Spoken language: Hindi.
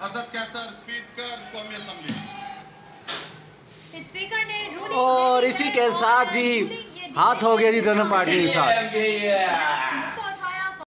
असद कैसर स्पीकर कौमी असेंबली। स्पीकर ने और इसी के साथ ही हाथ हो गया थी दोनों पार्टी के साथ।